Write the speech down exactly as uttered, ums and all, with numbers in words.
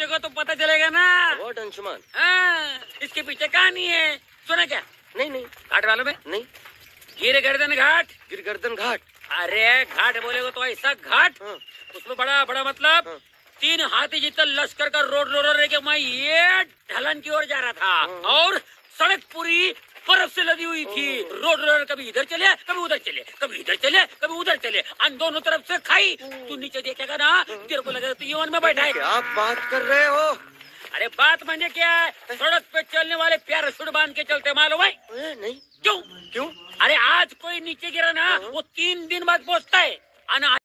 पहुंचेगा तो पता चलेगा ना। व्हाट अंशुमान? हाँ, इसके पीछे कहानी है, सुना क्या? नहीं नहीं घाट मालूम है? नहीं। गिर गर्दन घाट। गिरगर्दन घाट? अरे घाट बोलेगा तो ऐसा घाट, हाँ। उसमें बड़ा बड़ा मतलब हाँ। तीन हाथी जितना लश्कर का रोड रोलर लेके मैं ये ढलान की ओर जा रहा था और सड़क पूरी बर्फ से लदी हुई थी। रोड रोलर कभी इधर चले कभी उधर चले, कभी इधर चले कभी उधर चले, और दोनों तरफ से खाई। तू नीचे देखेगा ना, तेरे को लगेगा तू यवन में बैठा है। क्या बात कर रहे हो? अरे बात मानिए क्या है, सड़क पे चलने वाले पैराशूट बांध के चलते मालूम है? ए, नहीं। क्यों? क्यों? अरे आज कोई नीचे गिरा ना, वो तीन दिन बाद पहुंचता है।